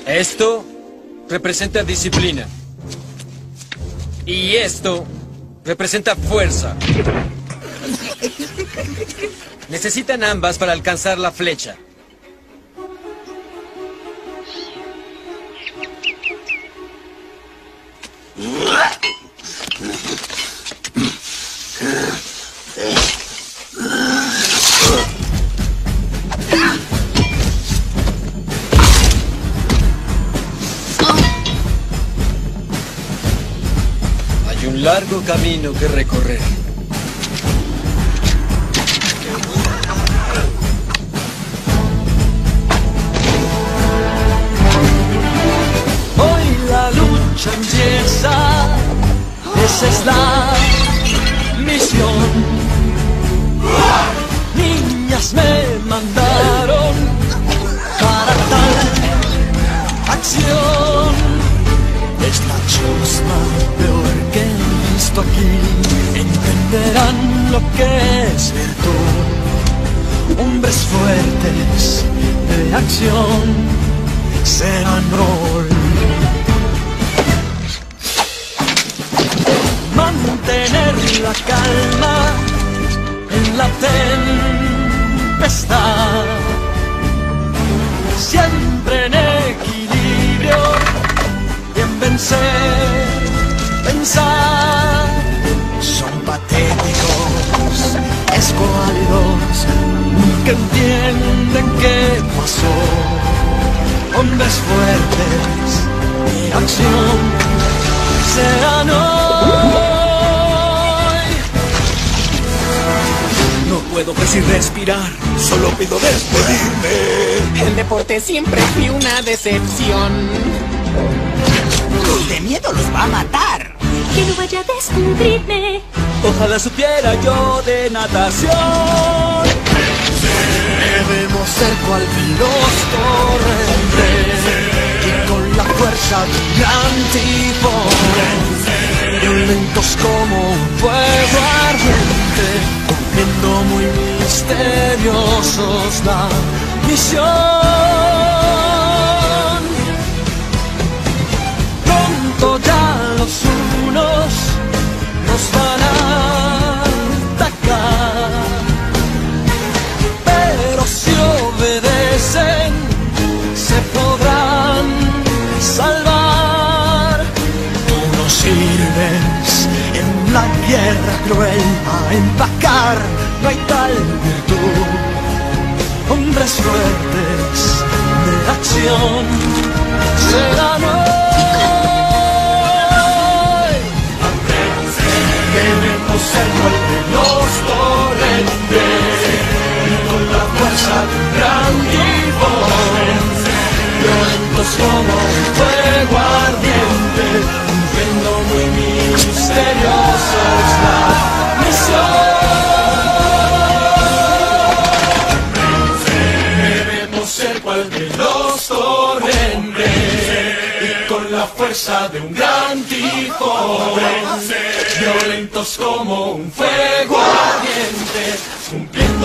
Esto representa disciplina. Y esto representa fuerza. Necesitan ambas para alcanzar la flecha. Hay un largo camino que recorrer. Hoy la lucha empieza, esa es la misión. Niñas me mandaron para tal acción. Es la chusma peor que he visto aquí. Entenderán lo que es virtud. Hombres fuertes de acción serán hoy. Mantener la calma en la tempestad, siempre en equilibrio y en vencer, pensar. Son patéticos, escuálidos, nunca entienden qué pasó. Hombres fuertes de acción serán hoy. No puedo casi respirar, solo pido despedirme. El deporte siempre fue una decepción. De miedo los va a matar. Que no vaya a descubrirme. Ojalá supiera yo de natación. Debemos ser cual los torrentes y con la fuerza de un gran tifón, violentos como un fuego ardiente, cumpliendo muy misteriosos la misión. Pronto ya los unos nos van a atacar, pero si obedecen se podrán salvar. Tú no sirves en la guerra cruel a empacar, no hay tal virtud. Hombres fuertes de acción serán hoy. Debemos ser cual de los torrentes y con la fuerza de un gran tifón, violentos como un fuego ardiente, cumpliendo muy misteriosos la misión. Debemos ser cual de los torrentes y con la fuerza de un gran tifón, violentos como un fuego ardiente, cumpliendo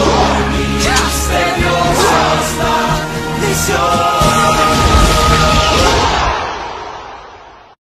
misteriosos la misión.